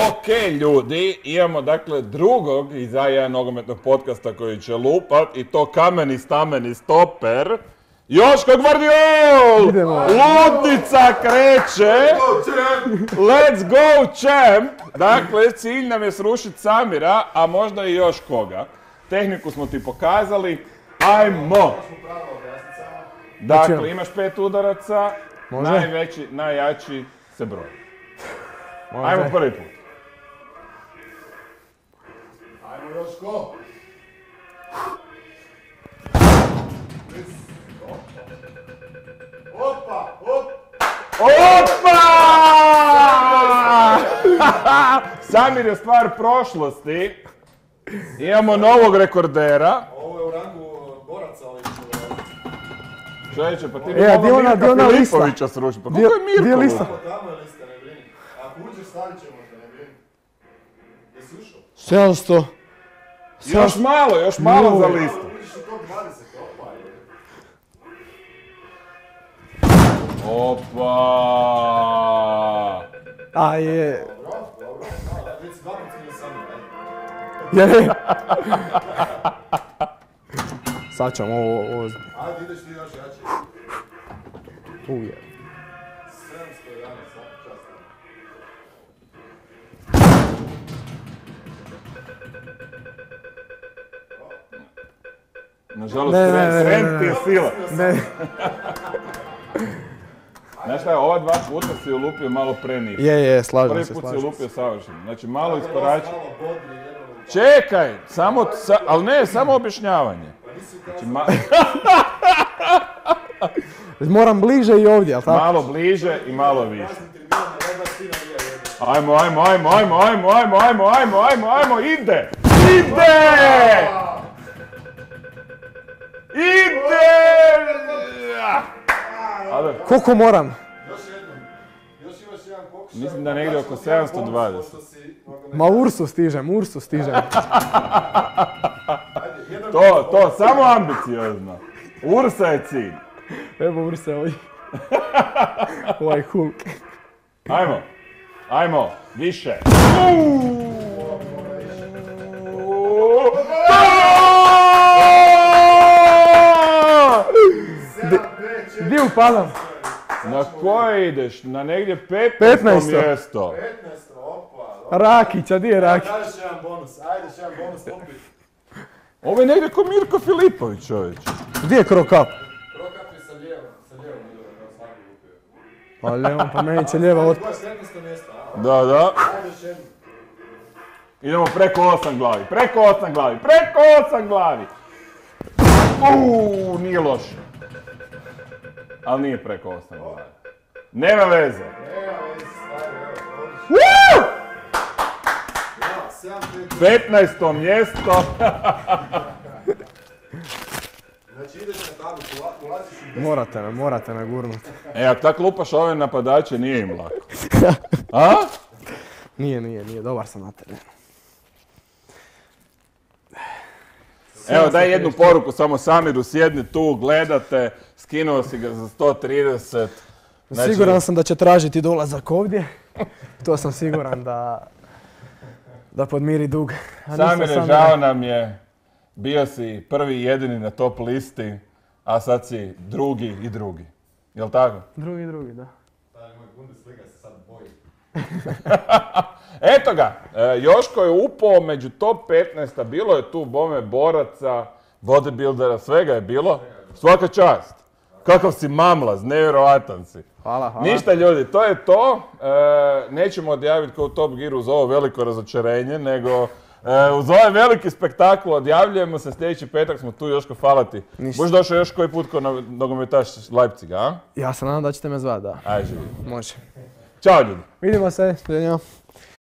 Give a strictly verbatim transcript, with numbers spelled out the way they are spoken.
Ok, ljudi, imamo dakle drugog iz A jedan nogometnog podcasta koji će lupat i to kameni stameni stoper. Joško Gvardiol! Idemo. Ludnica kreće! Let's go champ! Dakle, cilj nam je srušiti Samira, a možda i još koga. Tehniku smo ti pokazali. Ajmo! Dakle, imaš pet udaraca, Može? najveći, najjači se broji. Može. Ajmo prvi put. Ajmo Joško! Opa! Op! Opa! Samir je stvar prošlosti. Imamo novog rekordera. Ovo je u rangu boraca, ali... Čovječe, pa ti bi E, a di mogao ona- di Mirka ona lista? Filipovića srušiti. Pa Di- koliko je di je Mirko lista? lupa? Tamo je lista, ne brini. Ako uđeš, stavit ćemo te, ne brini. Jesi ušao? sedamsto. Još malo, još malo za Joj. listu. Uđeš u top dvadeset, opa je. Opa! A je... Dobro, dobro, hvala. Već si dva puta cilj sami, Je, ajde. je. Sad ćemo ovo... ovo... Ajde, ideš ti još jače. Uje. sedamsto jedanaest, svaka čast. Nažalost, Ne, ne, ne, trend ne, ti je ne. sila. Ne. Znaš šta je, ova dva puta si je lupio malo prenisko. Je, je, slažem Prvi se, put si je slažem lupio se. savršeno. Znači, malo iskorači. Malo bodri, jedno. Čekaj, samo, sa, ali ne, samo objašnjavanje. Znači, ma, Moram bliže i ovdje, jel tako? malo bliže i malo više. Praznim tribinama, jedva svi navija jedno. Ajmo, ajmo, ajmo, ajmo, ajmo, ajmo, ajmo, ajmo, ajmo, ajmo, ide! Ide! Ide! Ajde. Koliko moram? Još jednom. Još imaš jedan pokušaj. Mislim da negdje oko Daću ti jedan sedamsto bonus, dvadeset. pošto si nogomet- Ma Ursu stižem, Ursu stižem. Ajde, jedan To, to, samo ambiciozno. Ursa je cilj. Evo Urse ovdje. Ovaj Hulk. Ajmo, ajmo, više. Gdje upadam? Na koje ideš? Na negdje petnaesto petnaesto. mjesto. petnaest, opa. dobro. Rakića, di je Rakić? Daš jedan bonus, ajde još jedan bonus, opet. Ovo je negdje ko Mirko Filipović, čovječ. Gdje je Krokap? Prokap je sa lijevom, sa lijevom idora, kao svaki lupio. Pa lijevo, pa meni će lijeva od... Tvoje sretnosto mjesto, a? Da, da. Ajde još jednu. Idemo preko osam glavi, preko osam glavi, preko osam glavi. Uuu, nije loše. Ali nije preko osam glavi. Nema veze. Evo, već, ajde, evo, odlično. Woo! Evo, sedam, pet. petnaesto mjesto. Znači ideš na tablicu, ula- ulaziš u deset. Morate me, morate me gurnuti. E, ako tak lupaš ove napadače, nije im lako. A? Nije, nije, nije, dobar sam na terenu. Evo, daj jednu poruku samo Samiru, sjedni tu, gledate, skinuo si ga za sto trideset. Znači- Siguran sam da će tražiti dolazak ovdje. To sam siguran da... da podmiri dug. A nisam Samire, sam- žao nam je, bio si prvi i jedini na top listi, a sad si drugi i drugi. Jel' tako? Drugi, drugi, da. Taj moj Bundesliga se sad boji. Eto ga, e, Joško je upao među top petnaest, a bilo je tu bome boraca, bodybuildera, svega je bilo. Svaka čast. Kakav si mamlaz, nevjerojatan si. Hvala, hvala. Ništa ljudi, to je to. E, nećemo odjaviti kao u Top Gearu uz ovo veliko razočarenje, nego e, uz ovaj veliki spektakl odjavljujemo se, sljedeći petak smo tu, Joško, hvala ti. Ništa. Boš došao još koji put kao no- nogometaš Leipziga, a? Ja se nadam da ćete me zvati, da. Aj, živi. Može. Ćao ljudi. Vidimo se, sviđenja.